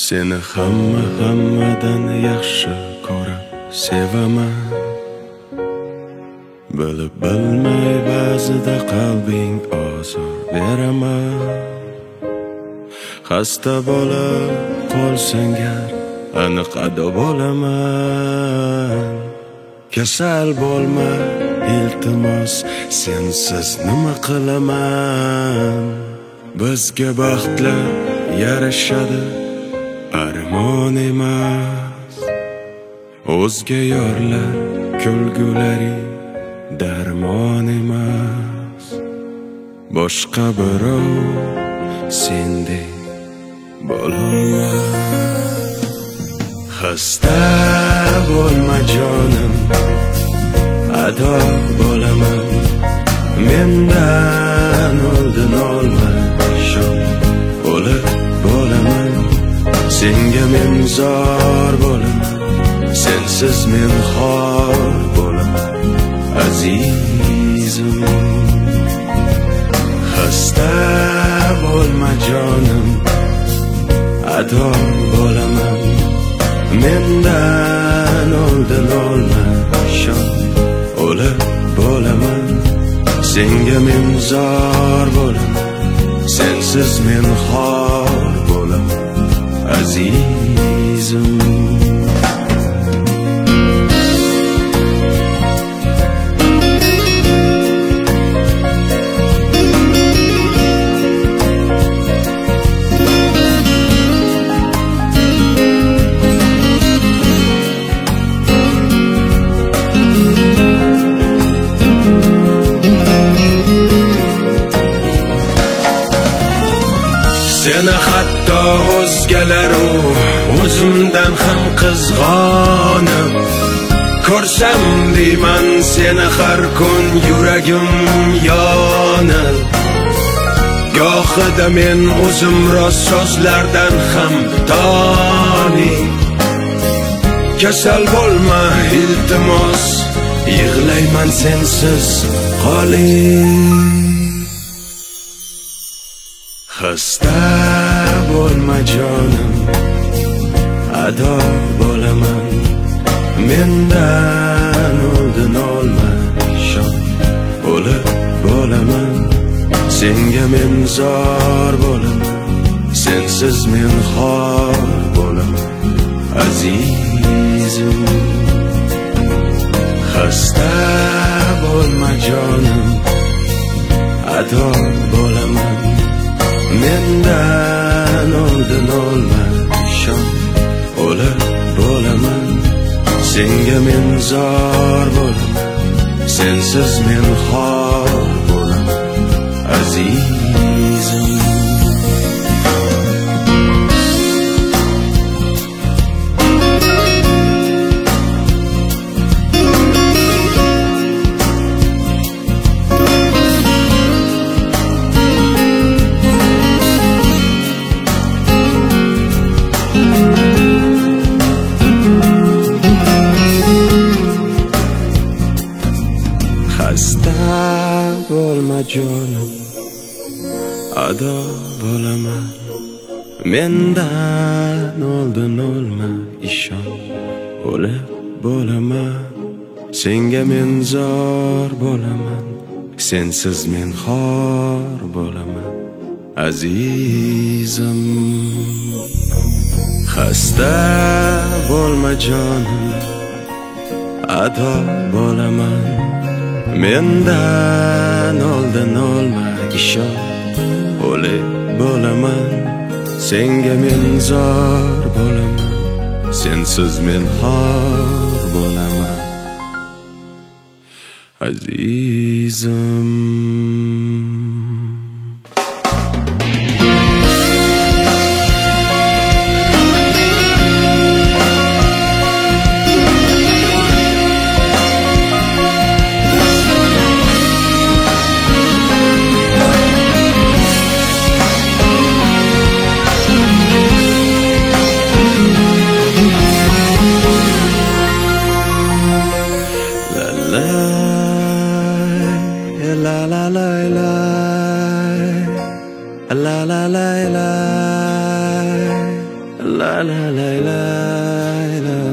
Seni hammadan yaxshi ko'rib sevaman. Bilib bilmay ba'zida qalbing ozor beraman. Xasta bo'lib qolsang gar aniq ado bo'laman. Kasal bo'lma iltimos, sensiz nima qilaman. Bizga baxtlar yarashadi, armon emas. O'zga yorlar kulgulari darmon emas. Boshqa birov sendek bo'lolmas. Xasta bo'lma jonim, ado bo'laman. Mendan oldin olma shon, o'lib bo'laman. Senga men zor bo'laman, sensiz men xor bo'laman azizim. Xasta bo'lma jonim, ado bo'laman. Mendan oldin olma shon, o'lib bo'laman. Senga men zor bo'laman, sensiz men xor bo'laman azizim. Seni hatto o'zgalar o'zimdan ham qizg'onib ko'rsam deyman seni har kun yuragim yonib. Gohida men o'zim rost so'zlardan ham toni. Kasal bo'lma iltimos, yig'layman sensiz qoling. Xasta bo'lma jonim, ado bo'laman. Mendan oldin olma shon, o'lib bo'laman. Senga men zor bo'laman, sensiz men xor bo'laman azizim. Xasta bo'lma jonim, ado bo'laman. Mendan oldin olma shon, o'lib bo'laman. Senga men zor bo'laman, sensiz men xor bo'laman azizim. Xasta bo'lma jonim, ado bo'laman. Mendan oldin olma ishon, o'lib bo'laman. Senga men zor bo'laman, sensiz men xor bo'laman azizim. Xasta bo'lma jonim, ado bo'laman. Mendan oldin olma ishon, o'lib bo'laman. Senga men zor bo'laman, sensiz men xor bo'laman azizim. La La la la la la.